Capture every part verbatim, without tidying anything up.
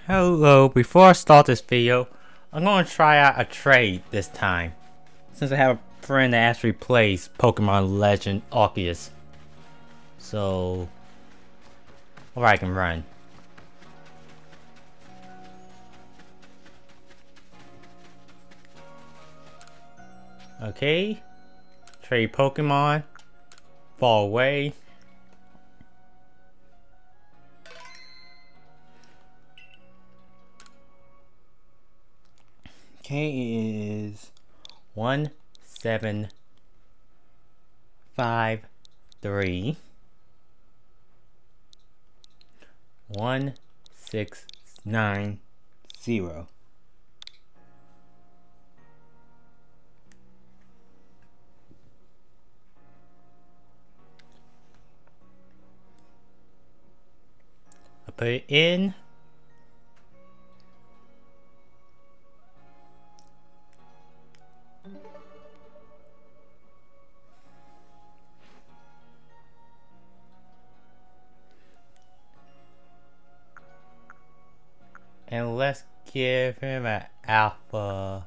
Hello, before I start this video, I'm going to try out a trade this time. Since I have a friend that actually plays Pokemon Legend Arceus. So, or I can run. Okay, trade Pokemon, fall away. Okay, it is one seven five three one six nine zero. I put it in. And let's give him an alpha.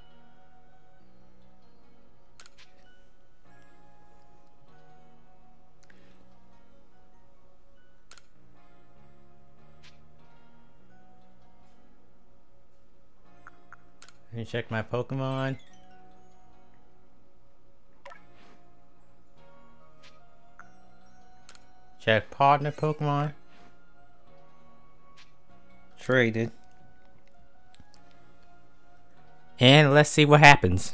Let me check my Pokemon. Check partner Pokemon. Traded. And let's see what happens.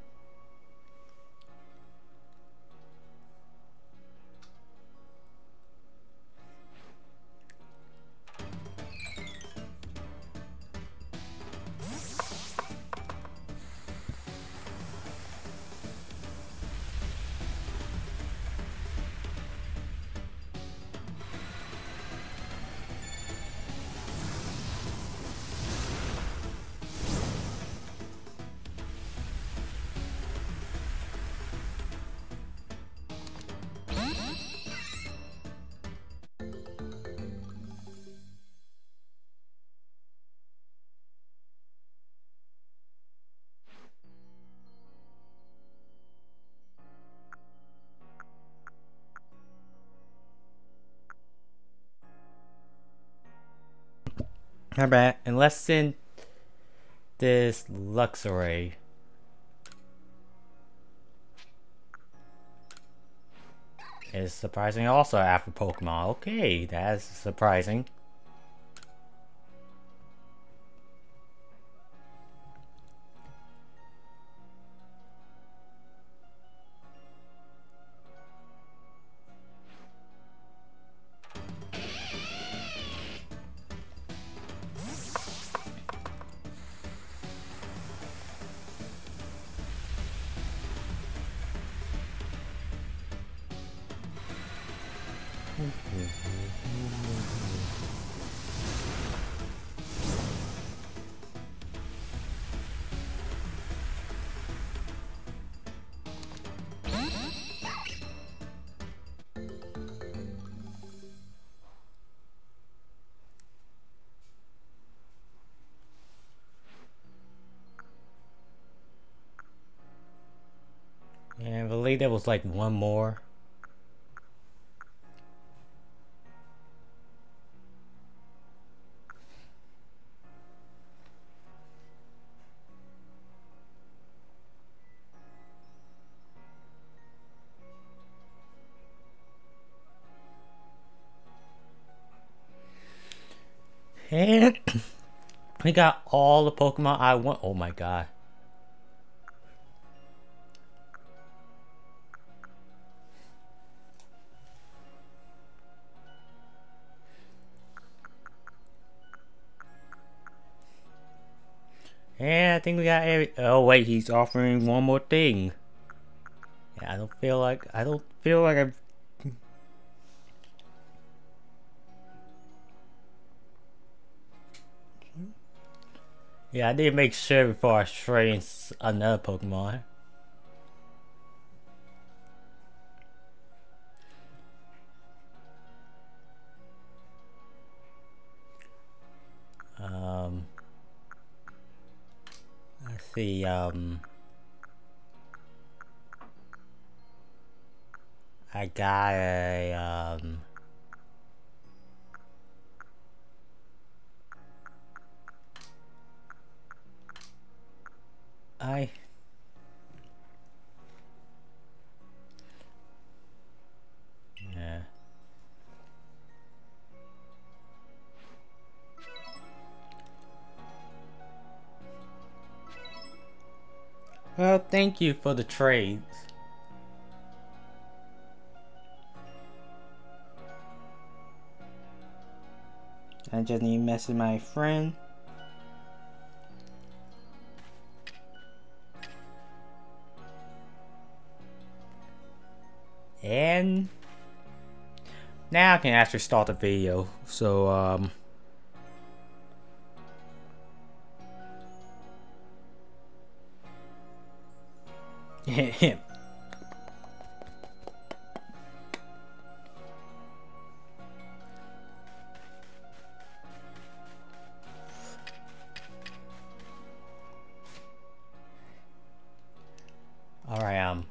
Not bad. And let's send this Luxray. Is surprising also after Pokemon. Okay, that's surprising. And I believe there was like one more. And we got all the Pokemon I want. Oh my god. And I think we got every. Oh wait, he's offering one more thing. Yeah, I don't feel like I don't feel like I've. Yeah, I did make sure before I train another Pokemon. Uh, see, um, I got a, um, I, yeah. Well, thank you for the trades. I just need to message my friend. And now I can actually start the video. So, um, him. All right, um.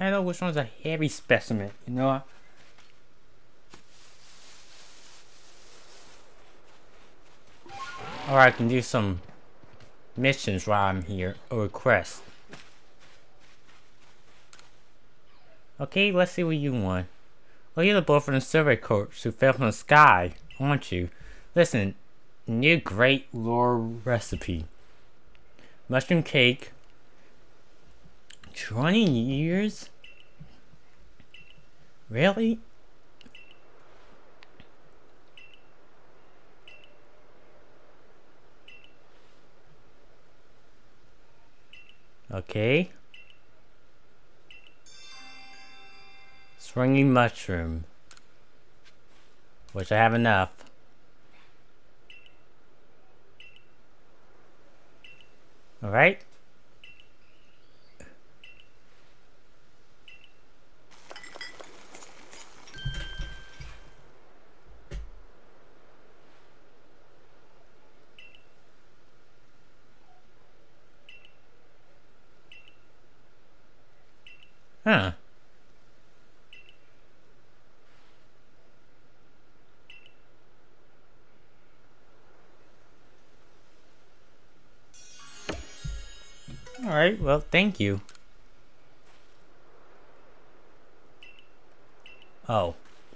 I know which one's a heavy specimen, you know? Or I can do some missions while I'm here, or requests. Okay, let's see what you want. Oh, you're the boy from the survey coach who fell from the sky, aren't you? Listen, new great lore recipe. Mushroom cake. twenty years? Really? Okay. Swinging mushroom. Which I have enough. Alright. Huh. Alright, well, thank you. Oh.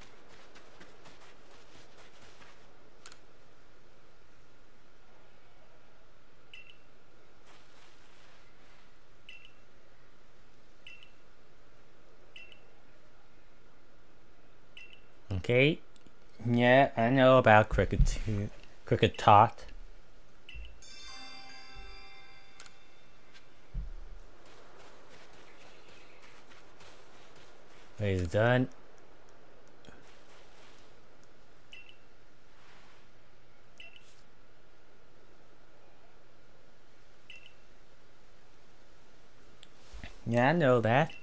Okay. Yeah, I know about cricket too. Cricket tot. Wait, is it done? Yeah, I know that.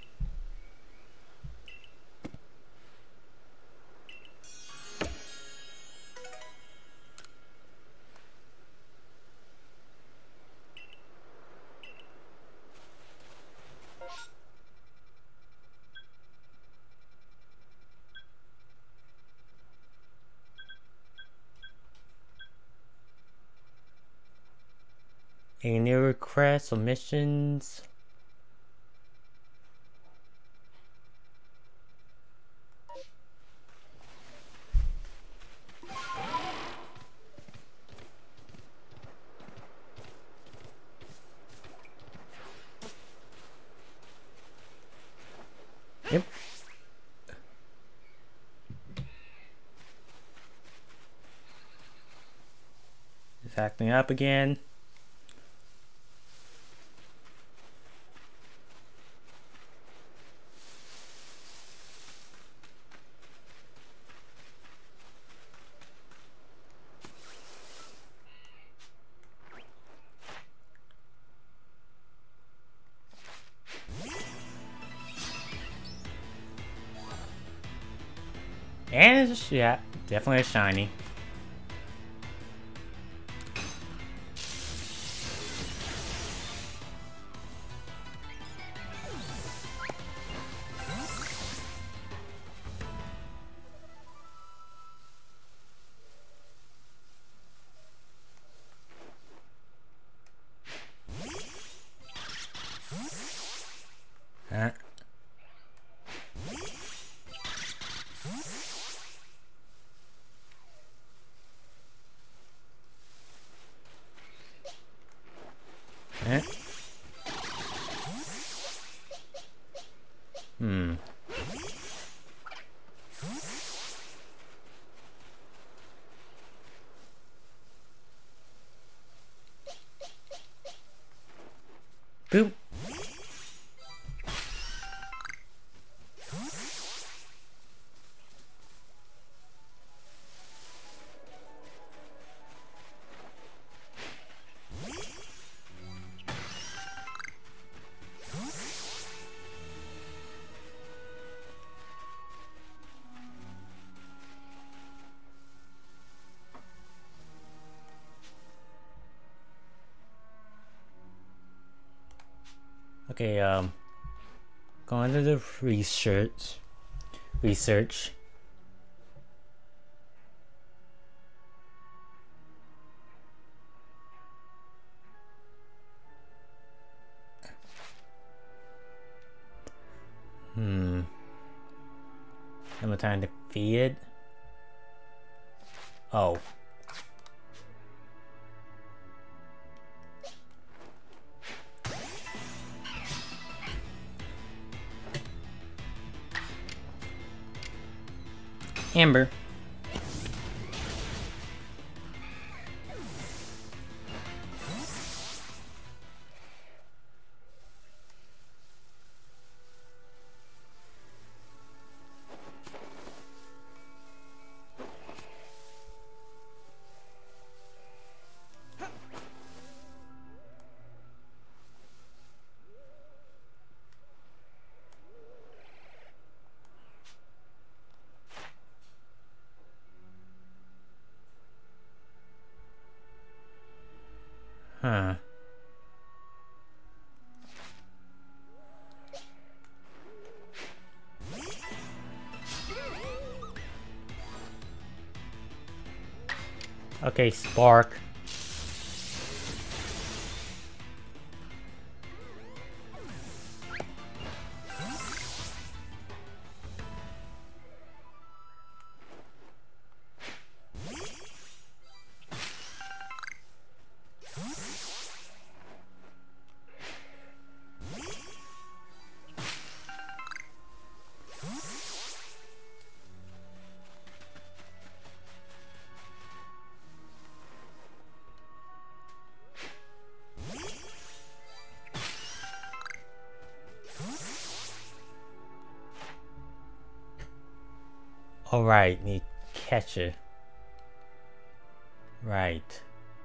Any new requests or missions? Yep. It's acting up again. And it's, yeah, definitely a shiny. Huh? Huh? Hmm. Boop. Okay, um, Going to the research. Research. Hmm. I'm trying to feed. Oh. Amber. Huh. Okay, Spark. Alright, need catcher. Right.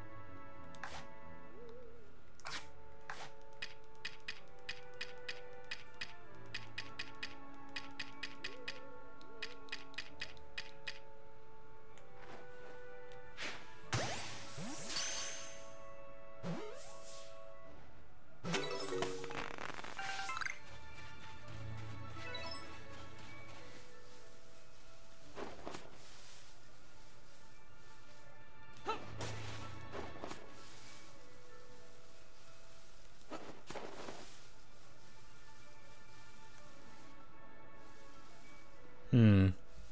Hmm.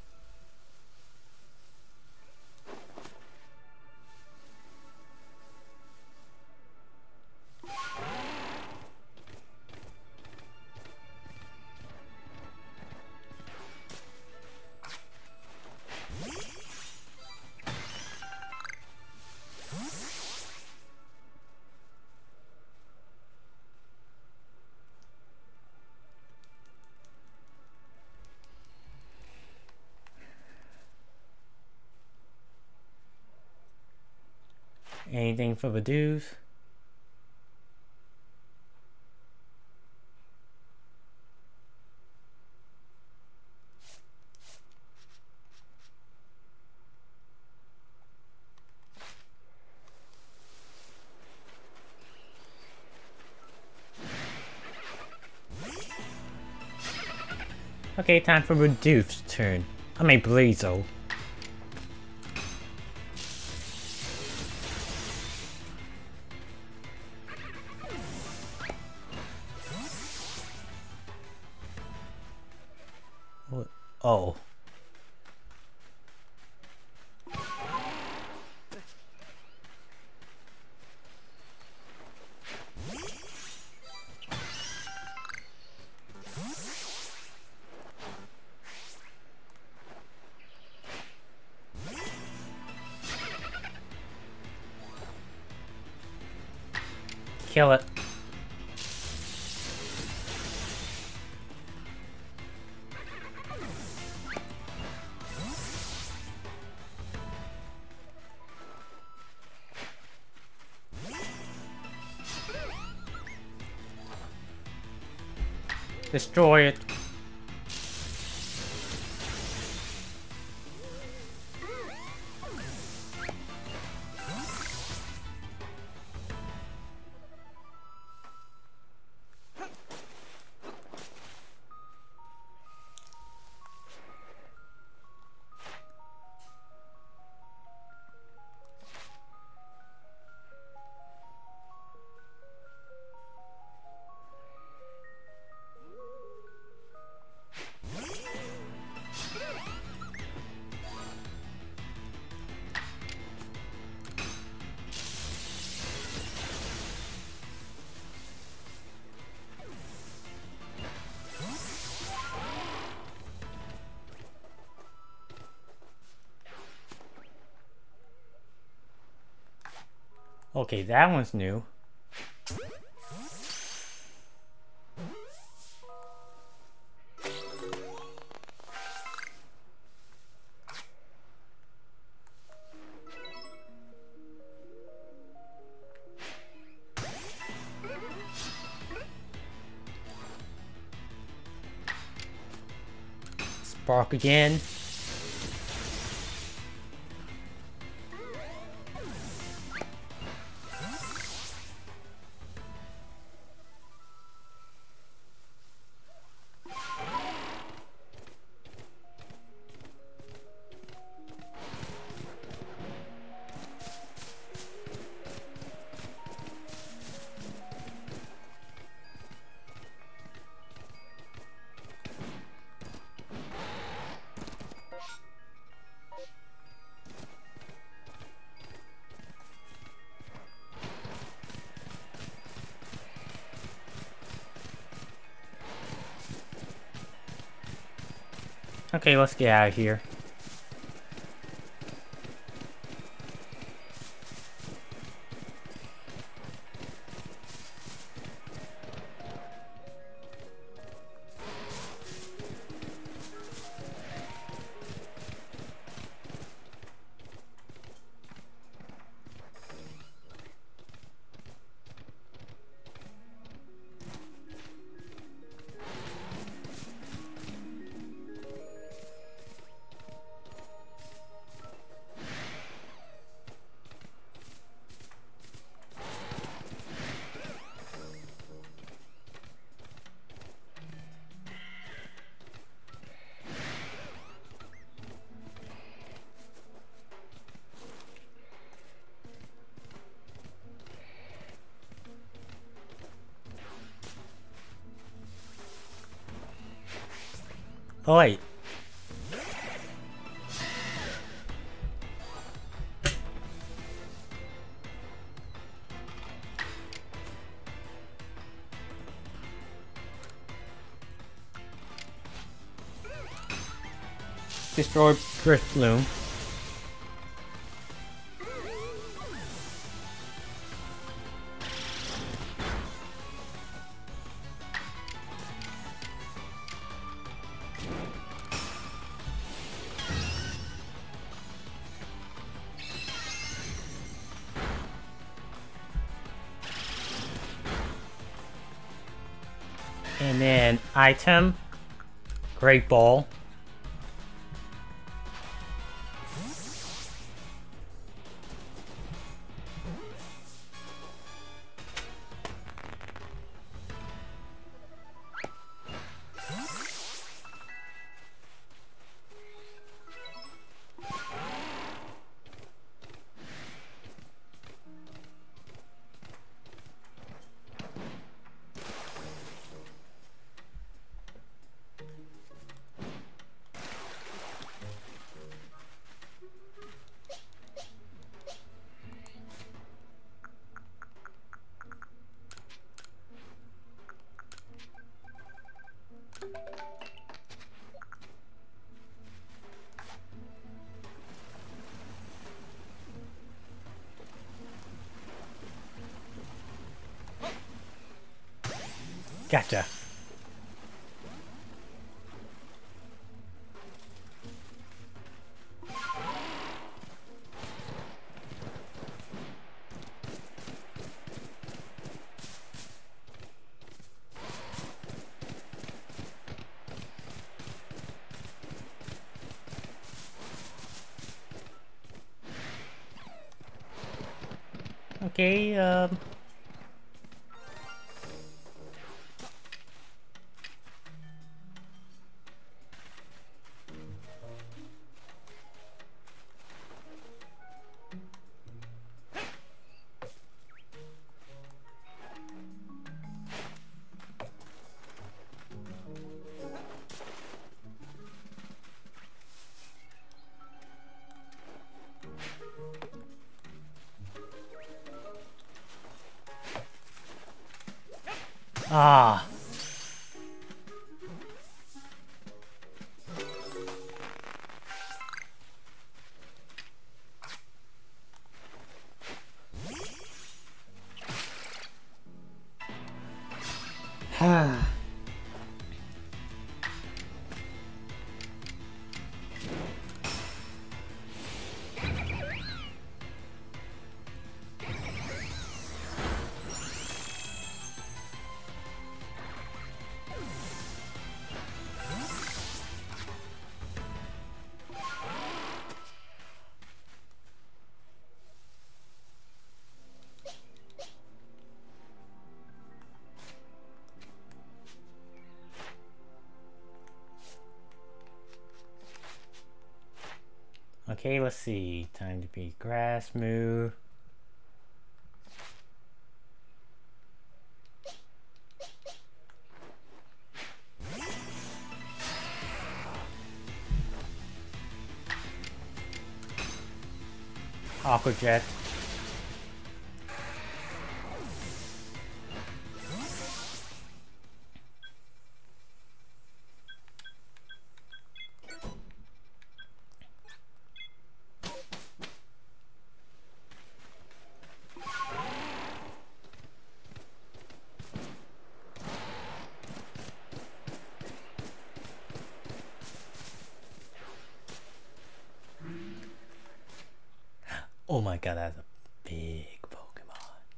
Anything for the dues? Okay, time for Reduce's turn. I mean Blizzo. What? Oh. Kill it. Destroy it. Okay, that one's new. Spark again. Okay, let's get out of here. Oh wait. Destroy Drift Bloom. And then item, Great Ball. Gotcha. Okay, um... Ah. Okay, let's see. Time to be grass move. Aqua Jet. Oh my god, that's a big Pokemon.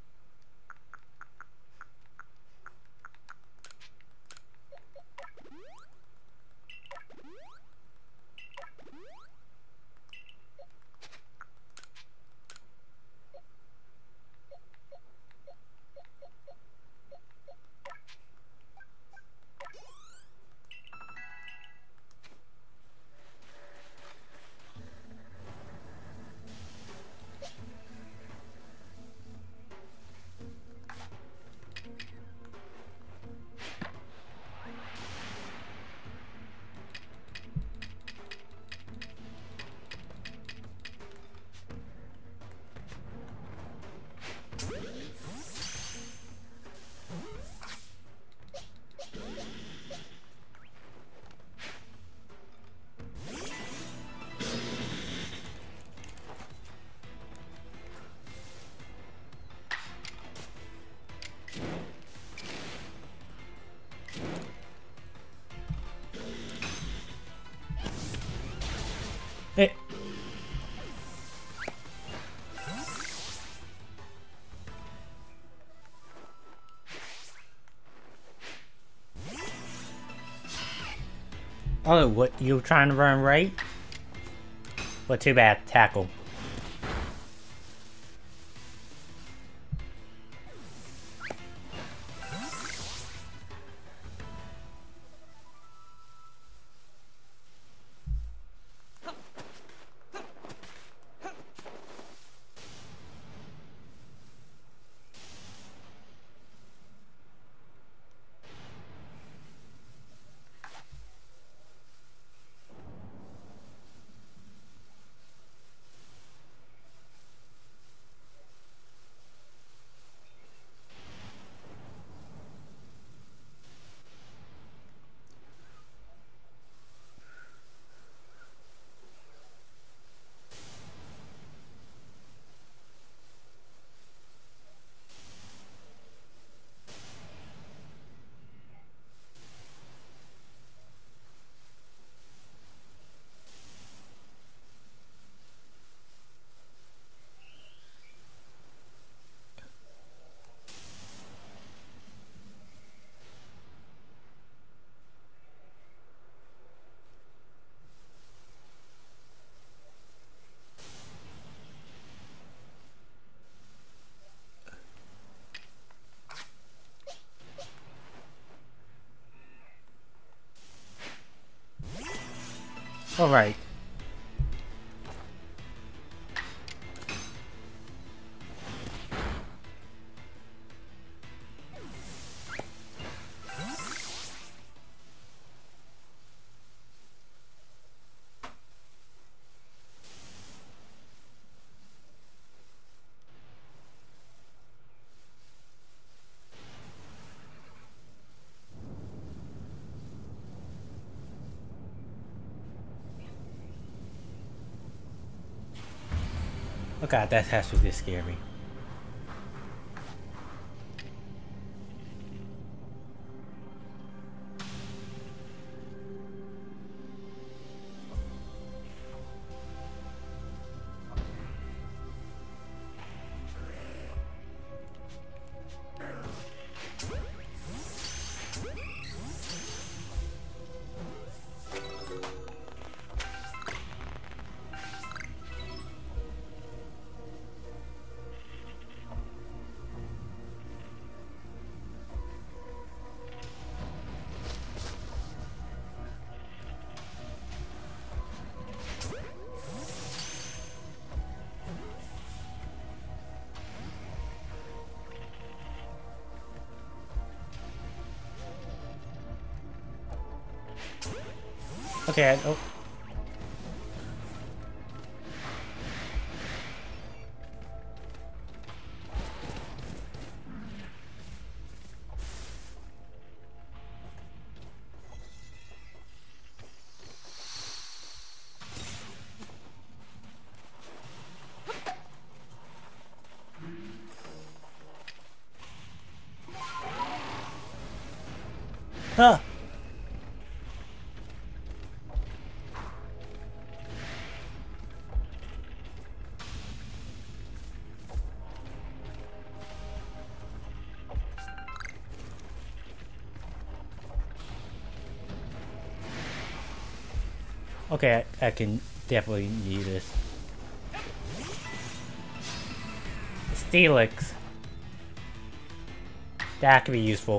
Hey. Oh, what, you were trying to run right? Well, too bad, tackle. Alright. Oh god, that has to just scare me. Okay, oh. Huh. Okay, I, I can definitely need this. Steelix. That could be useful.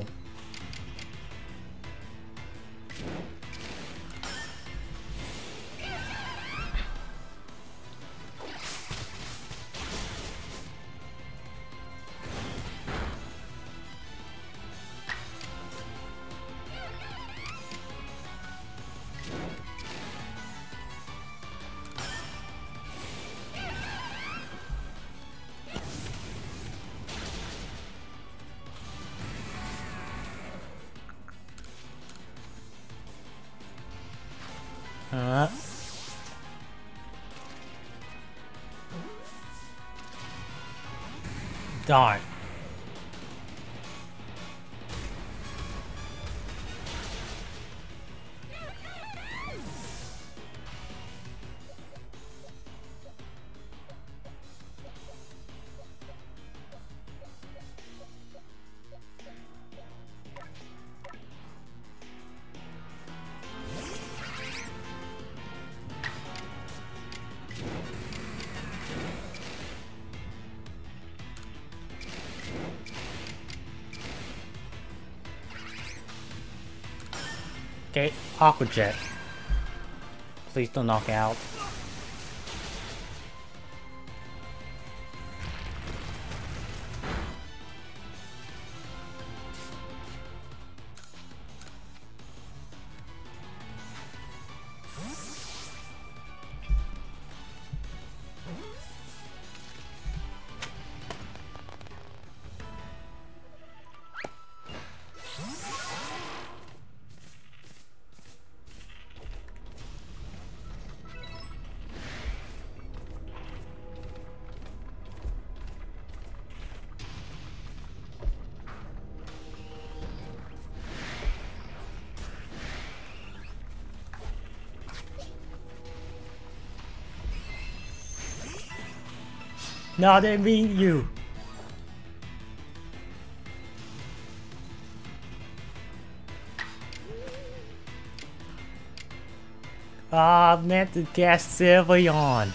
Uh, darn. Okay, Aqua Jet. Please don't knock out. No, I didn't mean you. Ah, I meant to cast Sylveon.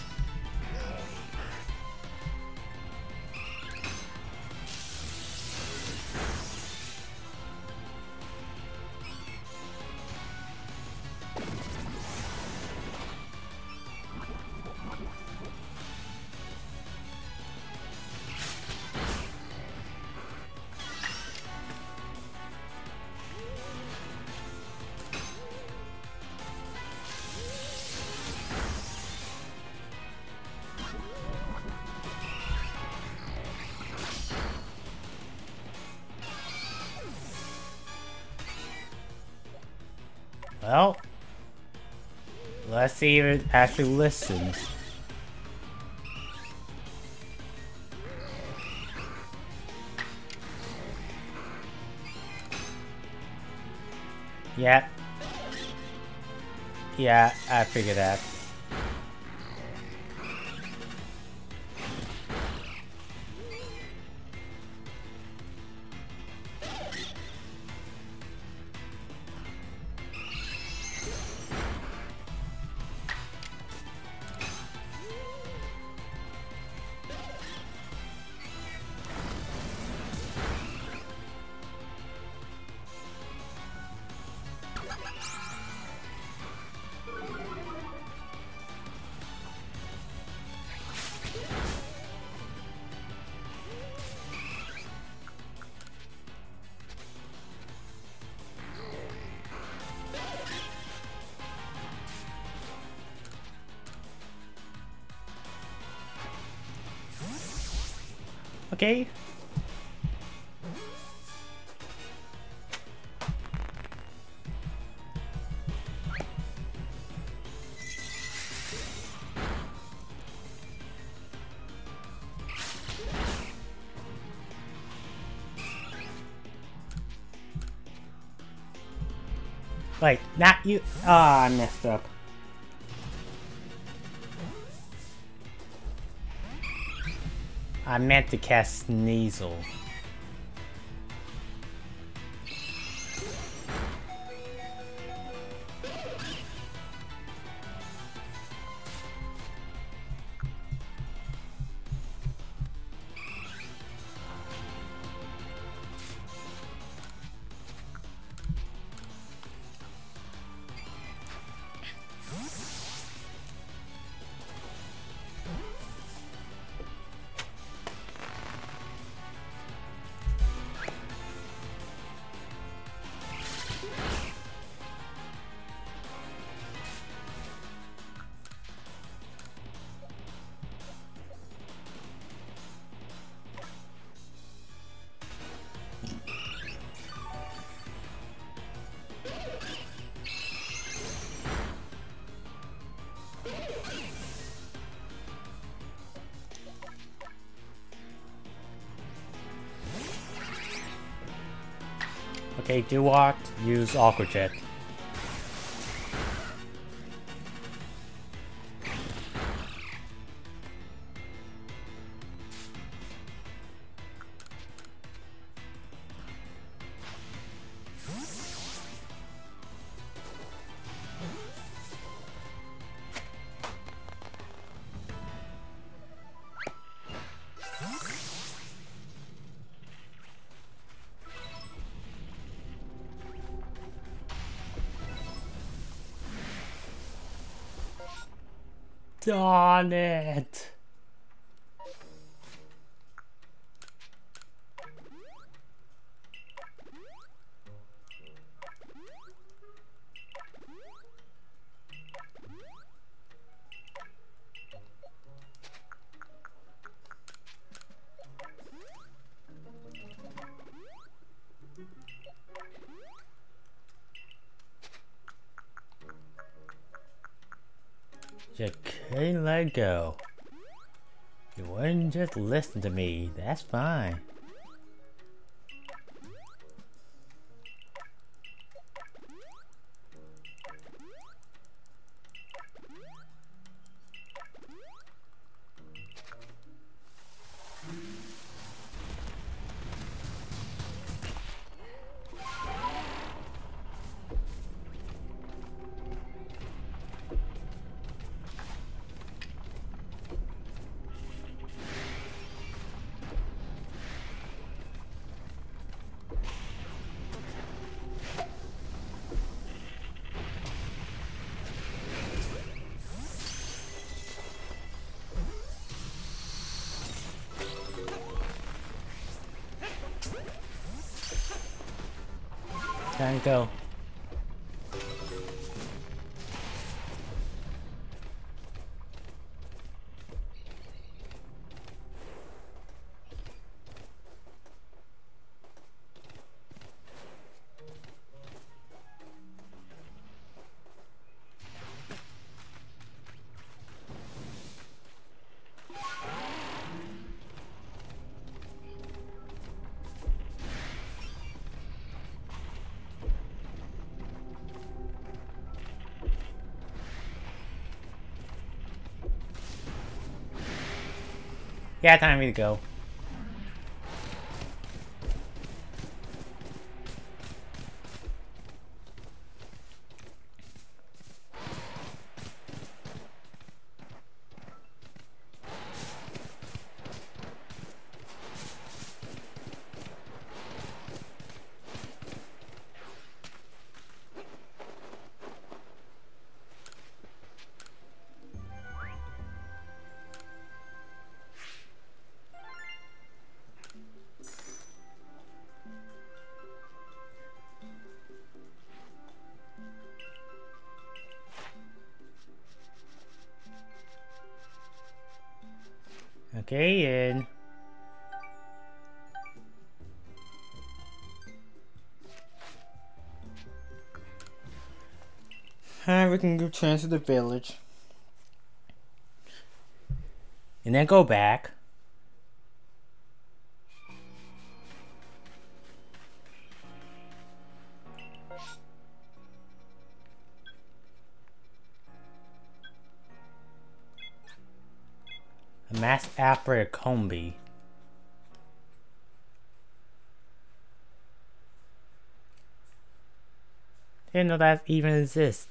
Well, let's see if it actually listens. Yeah. Yeah, I figured that. Okay. Wait, not you. Ah, oh, I messed up. I meant to cast Sneasel. Okay, do what? Use Aqua Jet. Darn it! You couldn't let go. You wouldn't just listen to me. That's fine. Time to go. Yeah, time for me to go. Okay, and we can return to the village. And then go back. A mass operator combi. Didn't know that even exists.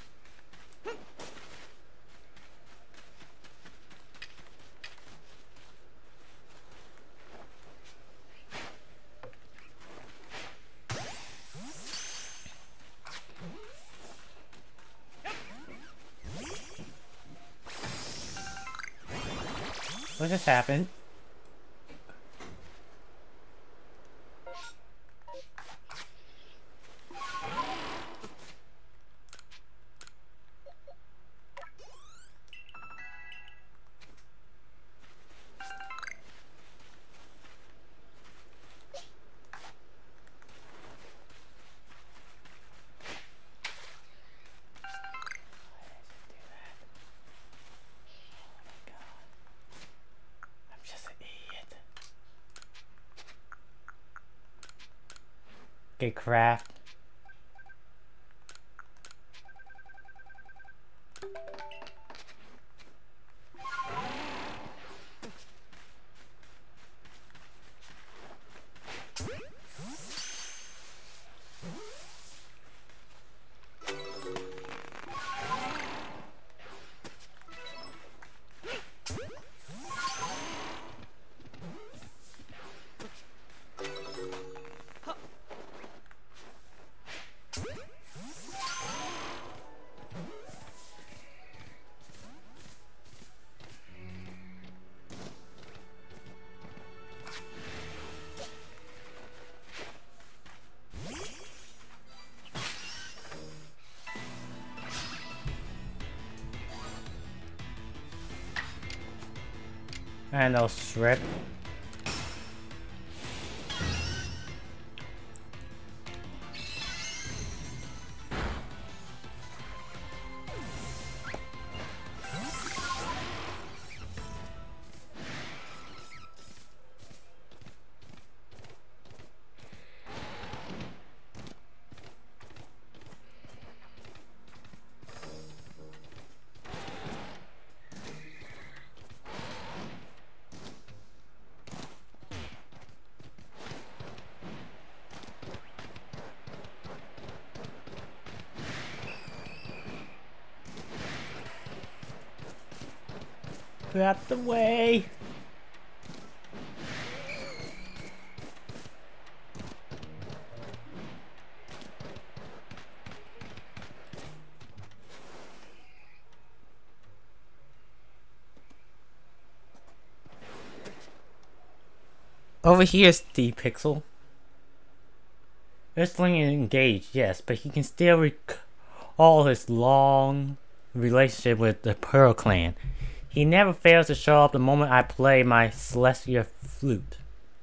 What just happened? Okay, craft. And they'll strip. Get out the way! Over here, Steve Pixel. Earthling is engaged, yes, but he can still recall his long relationship with the Pearl Clan. He never fails to show up the moment I play my celestial flute.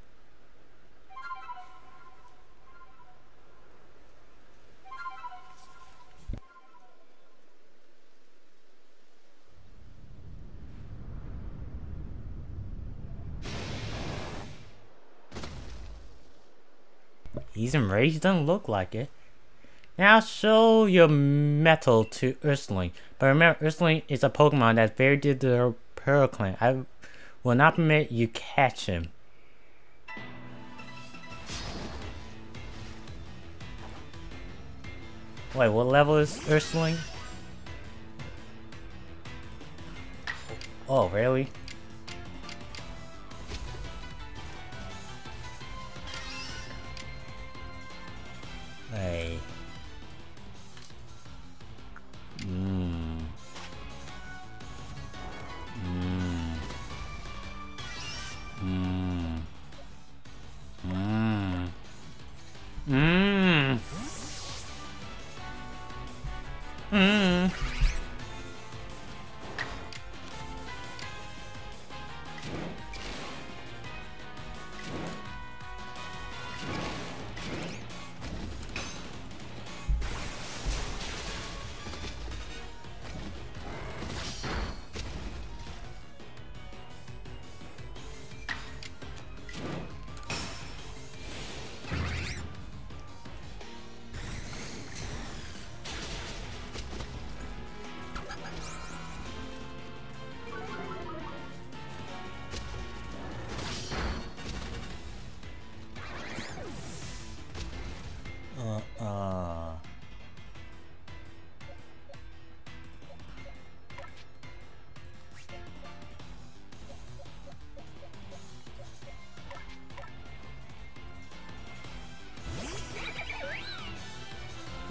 He's enraged, doesn't look like it. Now show your metal to Earthling. But remember, Earthling is a Pokemon that's very dear to the Pearl Clan. I will not permit you catch him. Wait, what level is Earthling? Oh, really? Hey. Mmm. Mmm. Mmm. Mmm. Mmm. Mmm.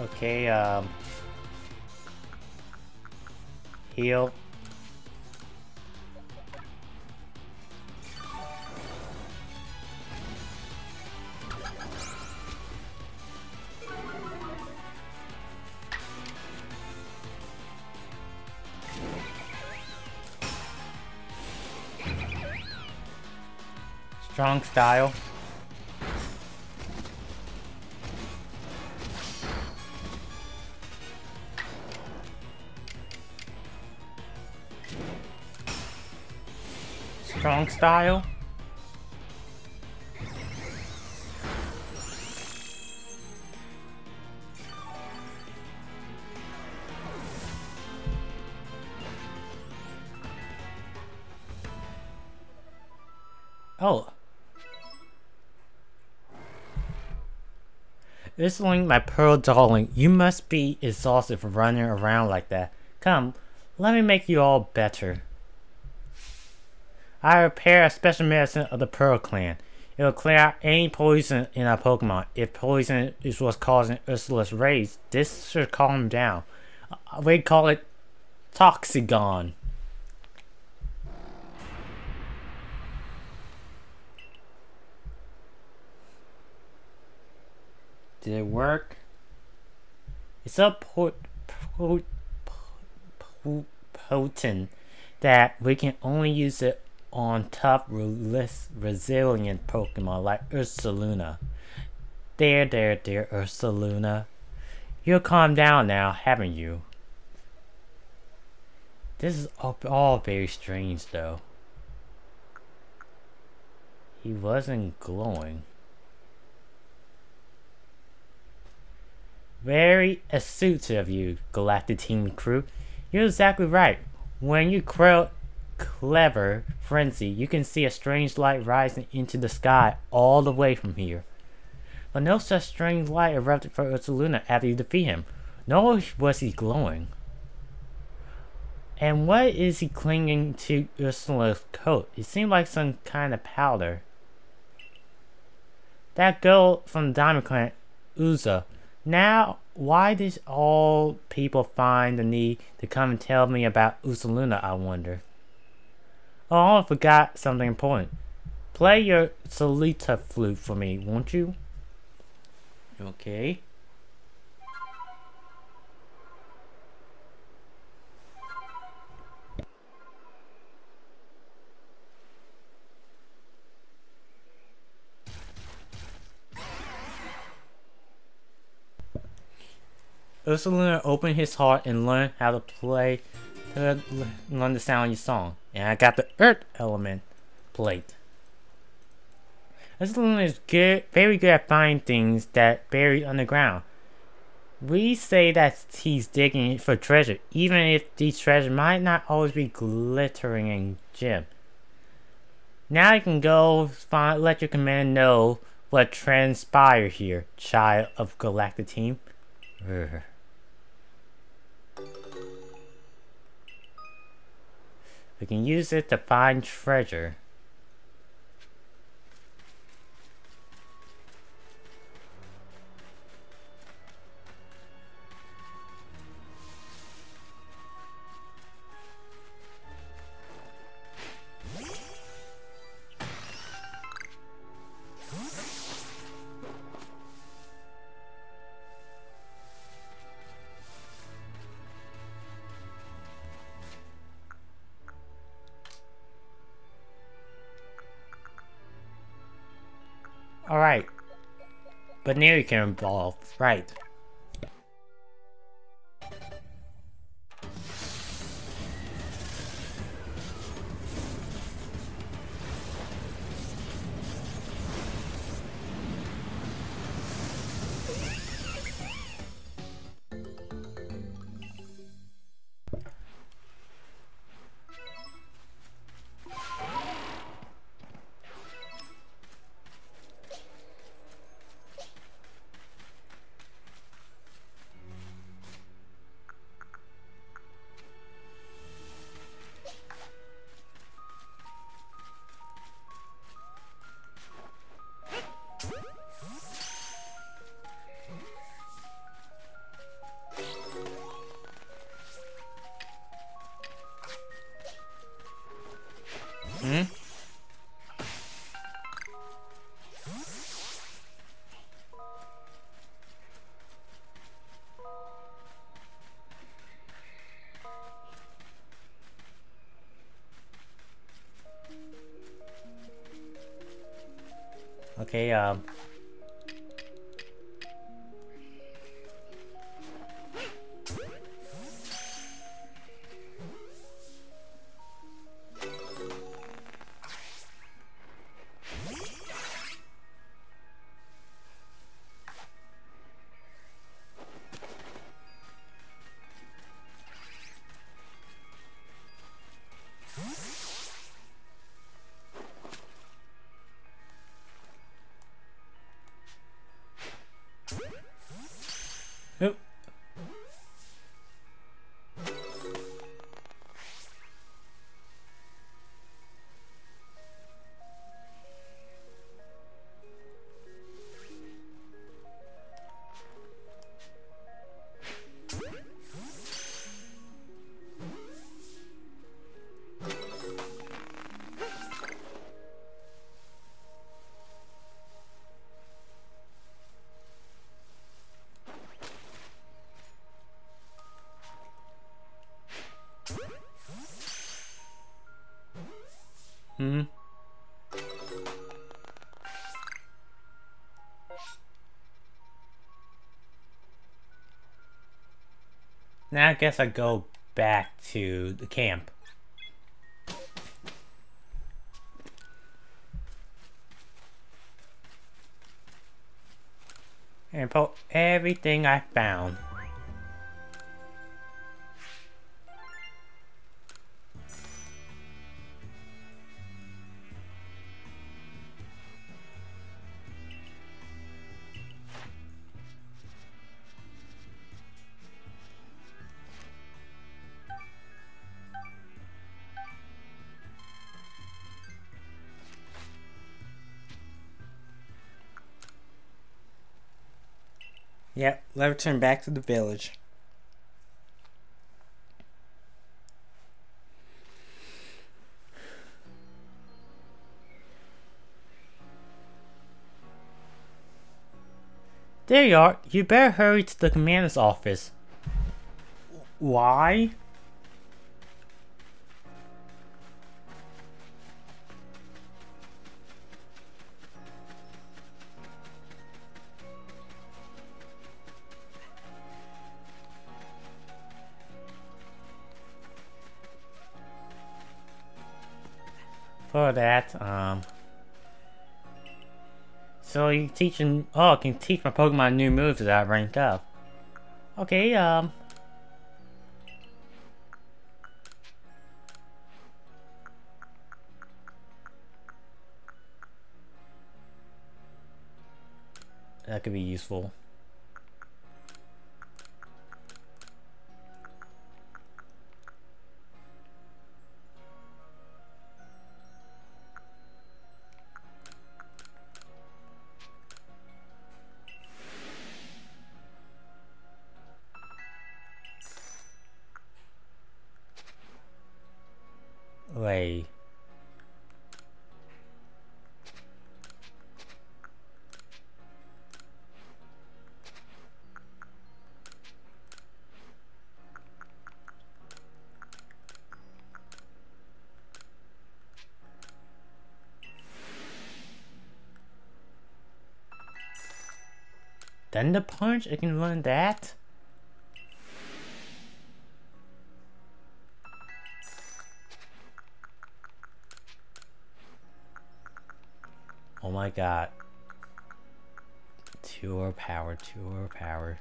Okay, um... heal. Strong style. Strong style. Oh. Ursuline, my pearl darling, you must be exhausted from running around like that. Come, let me make you all better. I prepare a special medicine of the Pearl Clan. It will clear out any poison in our Pokemon. If poison is what's causing Ursula's rage, this should calm him down. We call it Toxigon. Did it work? It's so po po po potent that we can only use it on tough, res resilient Pokemon like Ursaluna. There, there, there, Ursaluna. You'll calm down now, haven't you? This is all, all very strange, though. He wasn't glowing. Very astute of you, Galactic Team crew. You're exactly right. When you crow clever frenzy, you can see a strange light rising into the sky all the way from here. But no such strange light erupted for Ursaluna after you defeat him. Nor was he glowing. And what is he clinging to Ursula's coat? It seemed like some kind of powder. That girl from the Diamond Clan, Uza. Now, why did all people find the need to come and tell me about Ursaluna, I wonder? Oh, I forgot something important. Play your Solita flute for me, won't you? Okay. Ursaluna opened his heart and learned how to play, to learn the sound of your song. And I got the Earth element plate. Ursaluna is good, very good at finding things that buried underground. We say that he's digging for treasure, even if these treasures might not always be glittering and gem. Now you can go find, let your commander know what transpired here, child of Galactic Team. Urgh. We can use it to find treasure. Alright. But now you can evolve, right. Hmm? Okay, um... Oop. Hmm. Now I guess I go back to the camp. And put everything I found. Yep, let's return back to the village. There you are. You better hurry to the commander's office. Why? For that, um... So you teaching... Oh, I can teach my Pokemon new moves as I rank up. Okay, um... that could be useful. Wait. Thunder Punch? I can learn that? Oh my god. Two overpower, two overpower.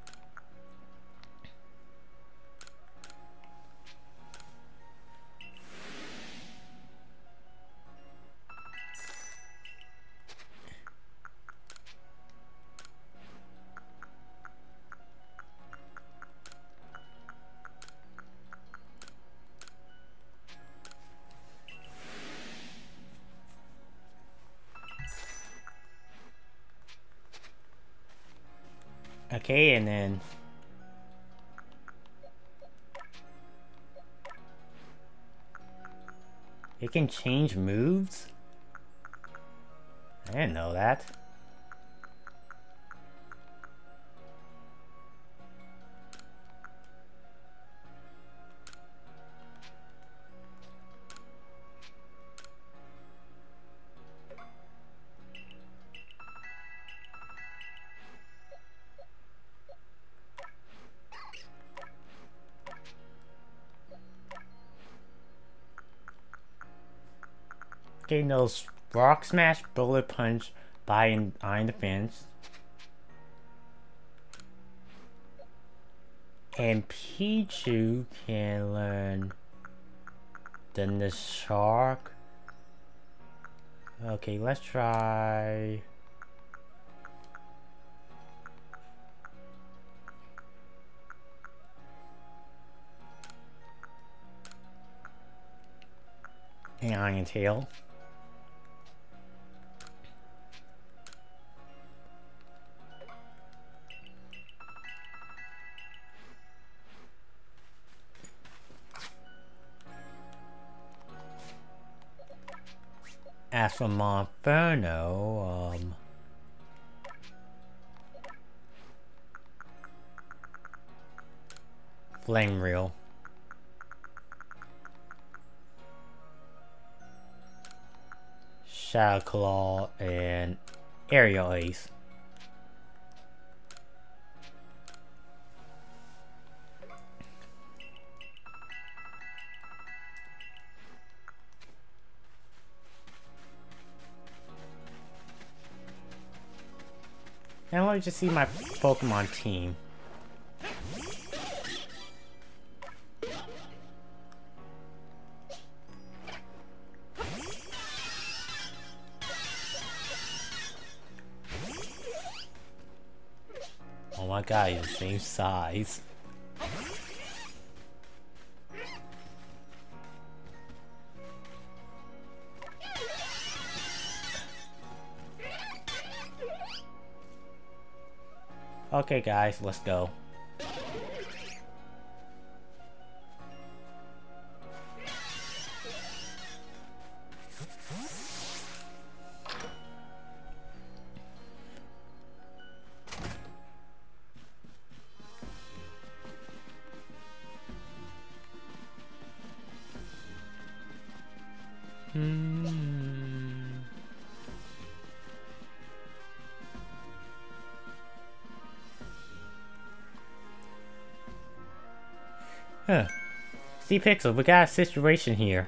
Okay, and then It can change moves? I didn't know that. Okay, those Rock Smash, Bullet Punch, Bind Iron Defense. And Pichu can learn then the Shark. Okay, let's try. An Iron Tail. As for Monferno, um... Flame Reel. Shadow Claw and Aerial Ace. Now let me just see my Pokemon team. Oh my god, he's the same size. Okay guys, let's go. Hmm. Huh. See, Pixel, we got a situation here.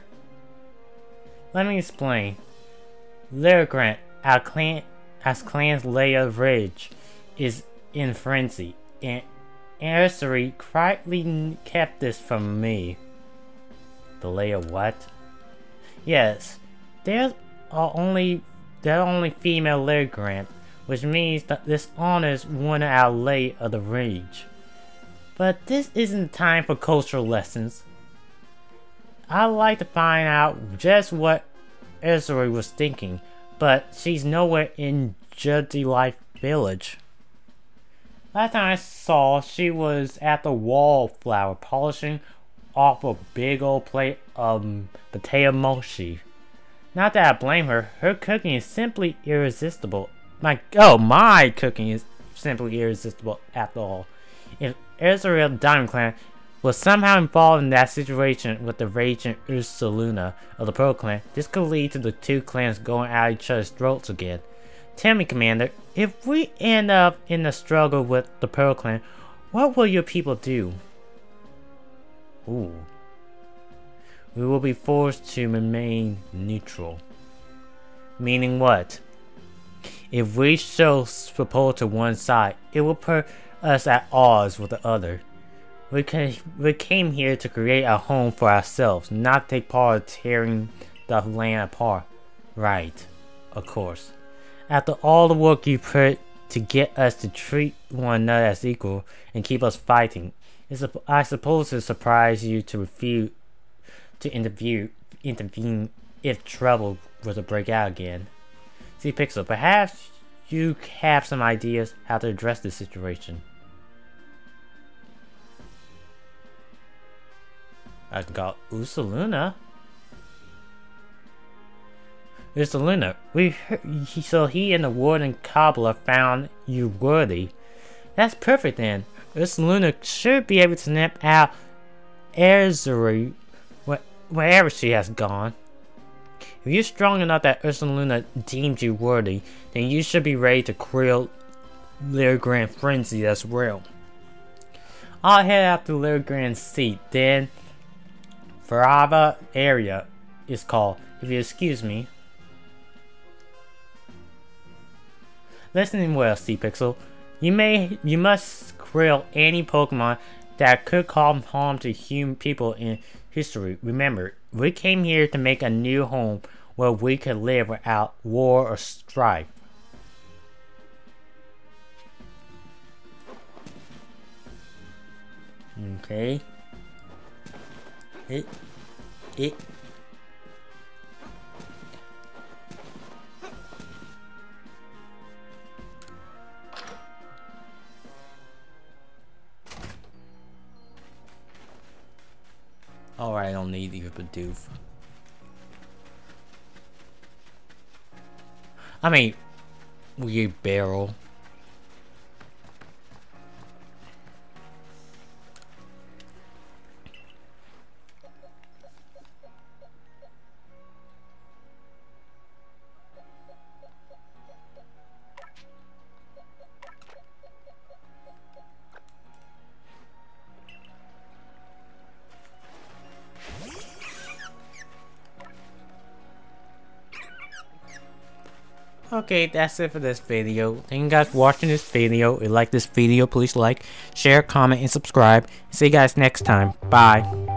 Let me explain. Lyrgrant, our clan, as clan's Leia Ridge, is in frenzy, and Arceus quietly kept this from me. The Leia what? Yes, there's are only there are only female Lyrgrant, which means that this honors one of our Leia of the Ridge. But this isn't time for cultural lessons. I'd like to find out just what Arceus was thinking, but she's nowhere in Judgy Life Village. Last time I saw, she was at the wallflower polishing off a big old plate of potato mochi. Not that I blame her, her cooking is simply irresistible. My oh, my cooking is simply irresistible after all. If Arceus Diamond Clan was somehow involved in that situation with the raging Ursaluna of the Pearl Clan, this could lead to the two clans going at each other's throats again. Tell me, Commander, if we end up in a struggle with the Pearl Clan, what will your people do? Ooh. We will be forced to remain neutral. Meaning what? If we show support to one side, it will put us at odds with the other. We, can, we came here to create a home for ourselves, not take part in tearing the land apart. Right, of course. After all the work you put to get us to treat one another as equal and keep us fighting, it's, I suppose it surprised you to refuse to interview, intervene if trouble were to break out again. See, Pixel, perhaps you have some ideas how to address this situation. I got Ursaluna. It's Luna. We heard, he, so he and the wooden cobbler found you worthy. That's perfect then. Luna should be able to snap out Arceus wherever she has gone. If you're strong enough that Luna deems you worthy, then you should be ready to kill Little Grand Frenzy as well. I'll head out to Little Grand's seat, then Farava area is called, if you excuse me. Listening well, C-Pixel. You may you must kill any Pokemon that could cause harm to human people in history. Remember, we came here to make a new home where we could live without war or strife. Okay. It it Alright, I don't need you, Bidoof. I mean, weird barrel. Okay, that's it for this video. Thank you guys for watching this video. If you like this video, please like, share, comment, and subscribe. See you guys next time. Bye.